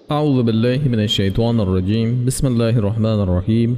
أعوذ بالله من الشيطان الرجيم بسم الله الرحمن الرحيم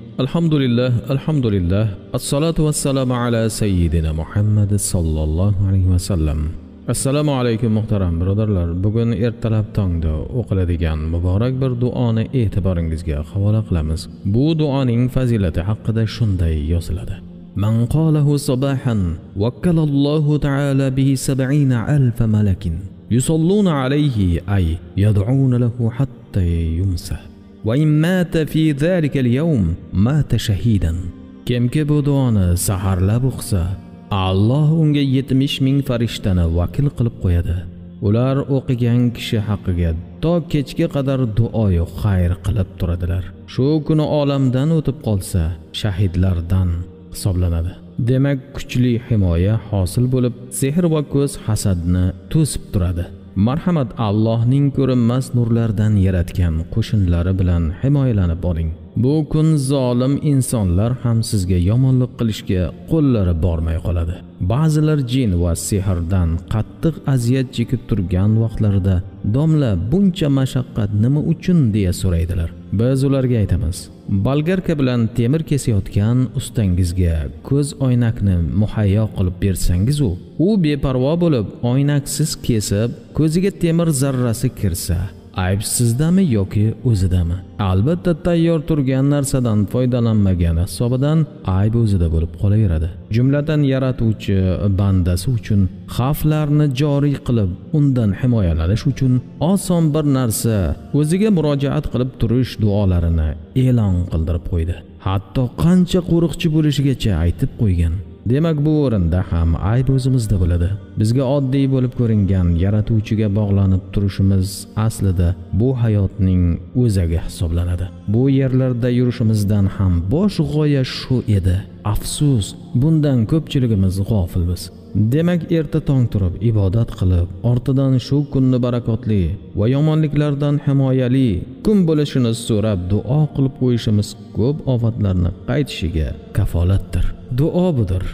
الحمد لله الصلاة والسلام على سيدنا محمد صلى الله عليه وسلم. Assalomu alaykum muhtaram birodarlar. Bugun ertalab tongda o'qiladigan muborak bir duoni e'tiboringizga havola qilamiz. Bu duoning fazilati haqida shunday yoziladi. Man qalahu sabahan wakkalallohu ta'ala bihi 70,000 malakin yusalluna alayhi ay yad'una lahu hatta yumsa. Wa in mata fi dhalika al-yawm mata shahidan. Kimki bu duoni saharlab o'qisa, Allah unga 70,000 farishtani vakil qilib qo'yadi. Ular o'qigan kishi haqqiga to kechga qadar duoyu xayr qilib turadilar. Shu kuni olamdan o'tib qolsa, shahidlardan hisoblanadi. Demak, kuchli himoya hosil bo'lib, sehr va ko'z hasadni to'sib turadi. Marhamat, Allohning ko'rinmas nurlardan yaratgan qo'shinlari bilan himoyalanib boring. Bu kun zolim insonlar ham sizga yomonlik qilishga qo'llari bormay qoladi. Ba'zilar jin va sehrdan qattiq aziyat chekib turgan vaqtlarida domla buncha mashaqqat nima uchun deya so'raydilar. Biz ularga aytamiz: bolgarka bilan temir kesayotgan ustangizga ko'z oynakni muhayyo qilib bersangiz, u beparvo bo'lib oynaksiz kesib, ko'ziga temir zarrasi kirsa, ayb sizdami yoki o'zidami? Albatta tayyor turgan narsadan foydalanmagani hisobidan ayb o'zida bo'lib qolaveradi. Jumladan yaratuvchi bandasi uchun xavflarni joriy qilib, undan himoyalanish uchun oson bir narsa o'ziga murojaat qilib turish duolarini e'lon qildirib qo'ydi. Hatto qancha qo'riqchi bo'lishigacha aytib qo'ygan. Demak, bu o'rinda ham ayb o'zimizda bo'ladi. Bizga oddiy bo'lib ko'ringan yaratuvchiga bog'lanib turishimiz aslida bu hayotning o'zagi hisoblanadi. Bu yerlarda yurishimizdan ham bosh g'oya shu edi. Afsus, bundan ko'pchiligimiz g'ofilmiz. Demak, erta tong turib ibodat qilib, ortidan shu kunni barakotli va yomonliklardan himoyali kun bo'lishini so'rab duo qilib qo'yishimiz ko'p ofatlarni qaytishiga kafolatdir. Duo budir.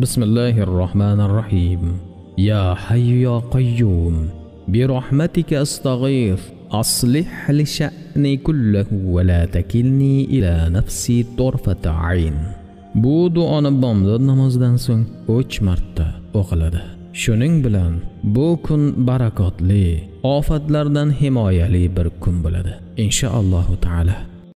Bismillahirrohmanirrohim. Ya hayyu ya qayyum bi rahmatika astaghith aslih li sha'ni kullahu va la takilni ila nafsi tarfata ayn. Bu duoni bomdod namozdan so'ng 3 marta o'qiladi. Shuning bilan bu kun barakotli, ofatlardan himoyali bir kun bo'ladi. Inshaalloh taala.